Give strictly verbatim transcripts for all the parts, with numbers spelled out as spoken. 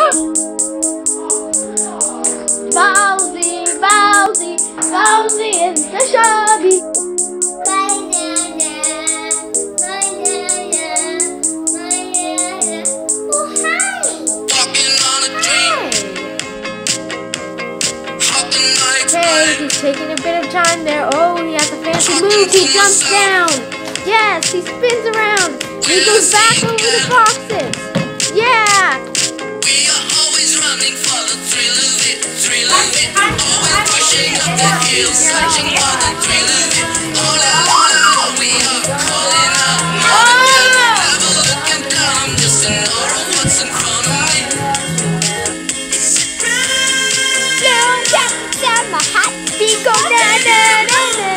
Bowsy, Bowsy, Bowsy is the shabby. Hey, he's taking a bit of time there. Oh, he has a fancy move. He jumps down. Yes, he spins around. He goes back over the boxes. Yeah. We are always running for the thrill of it, thrill of it. Always pushing up the hill, searching for the thrill of it. All along, we are calling out. Have a look and down. I'm just an aura of what's in front of me. My hot beat go na na na na.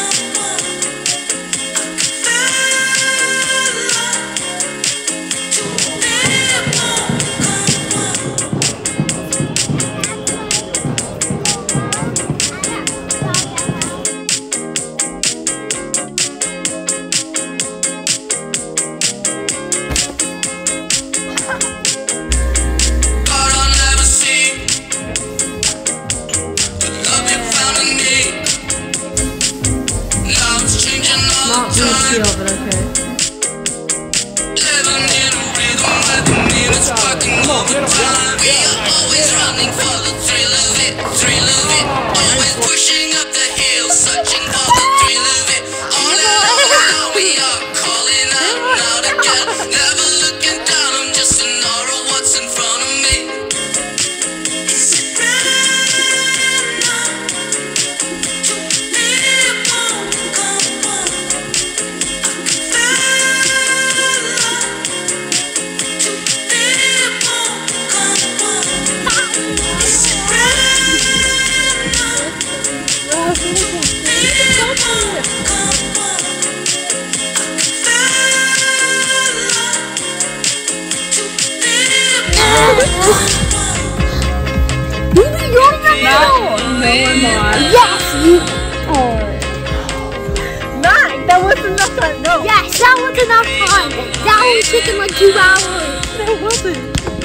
Not good feel, but okay. We are always running for the thrill of it, thrill of it. Always pushing up the hill, searching for the thrill of it. All around, we are calling out now again. Never looking down, I'm just an aura of what's in front of me. Really, you're in the middle. No, I'm not. Yes, you are. Nine. That wasn't enough time. No. Yes, that was enough time. That was taking like two hours. No, it wasn't.